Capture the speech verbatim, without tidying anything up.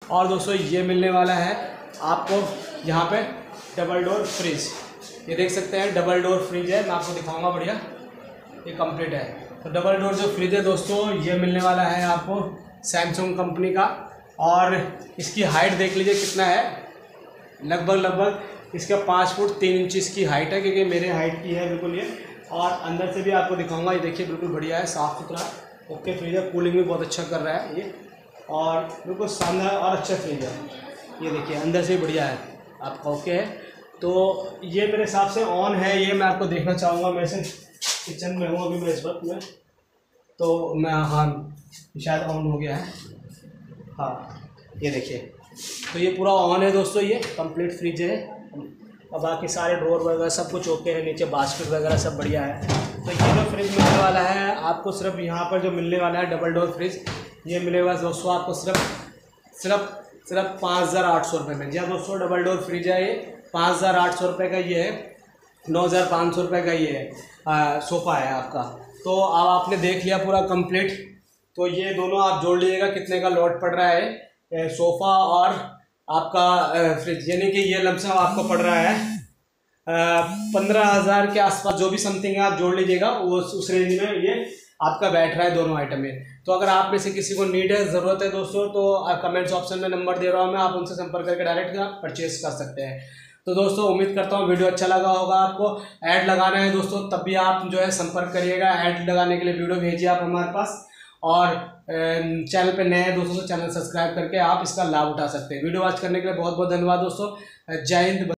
और दोस्तों ये मिलने वाला है आपको यहाँ पे डबल डोर फ्रिज, ये देख सकते हैं डबल डोर फ्रिज है, मैं आपको दिखाऊंगा बढ़िया, ये कंप्लीट है। तो डबल डोर जो फ्रिज है दोस्तों ये मिलने वाला है आपको सैमसंग कंपनी का, और इसकी हाइट देख लीजिए कितना है, लगभग लगभग इसका पाँच फुट तीन इंच इसकी हाइट है, क्योंकि मेरे हाइट की है बिल्कुल ये। और अंदर से भी आपको दिखाऊंगा, ये देखिए बिल्कुल बढ़िया है, साफ़ सुथरा ओके फ्रिज है, कूलिंग भी बहुत अच्छा कर रहा है ये, और बिल्कुल शानदार और अच्छा फ्रिज है। ये देखिए अंदर से बढ़िया है आपका ओके है। तो ये मेरे हिसाब से ऑन है, ये मैं आपको देखना चाहूँगा। मैं से किचन में हूँ अभी मैं इस वक्त में, तो मैं हाँ शायद ऑन हो गया है, हाँ ये देखिए, तो ये पूरा ऑन है दोस्तों, ये कंप्लीट फ्रिज है। और बाकी सारे ड्रॉर वगैरह सब कुछ ओके है, नीचे बास्केट वगैरह सब बढ़िया है। तो ये जो फ्रिज मिलने वाला है आपको, सिर्फ यहाँ पर जो मिलने वाला है डबल डोर फ्रिज, ये मिलेगा दोस्तों आपको सिर्फ सिर्फ सिर्फ पाँच हज़ार आठ सौ रुपये में। जी हाँ दोस्तों, डबल डोर फ्रिज है ये, पाँच हज़ार आठ सौ रुपये का ये है, नौ हज़ार पाँच सौ रुपये का ये है सोफ़ा है आपका। तो अब आपने देख लिया पूरा कंप्लीट, तो ये दोनों आप जोड़ लीजिएगा कितने का लॉट पड़ रहा है सोफ़ा और आपका फ्रिज, यानी कि ये लमसम आपको पड़ रहा है पंद्रह हज़ार के आसपास, जो भी समथिंग है आप जोड़ लीजिएगा, वो उस रेंज में ये आपका बैठ रहा है दोनों आइटम में। तो अगर आप में से किसी को नीड है, ज़रूरत है दोस्तों, तो कमेंट्स ऑप्शन में नंबर दे रहा हूँ मैं, आप उनसे संपर्क करके डायरेक्ट परचेज कर सकते हैं। तो दोस्तों उम्मीद करता हूँ वीडियो अच्छा लगा होगा आपको। ऐड लगाना है दोस्तों तब भी आप जो है संपर्क करिएगा, ऐड लगाने के लिए वीडियो भेजिए आप हमारे पास, और चैनल पे नए हैं दोस्तों तो चैनल सब्सक्राइब करके आप इसका लाभ उठा सकते हैं। वीडियो वॉच करने के लिए बहुत बहुत धन्यवाद दोस्तों, जय हिंद।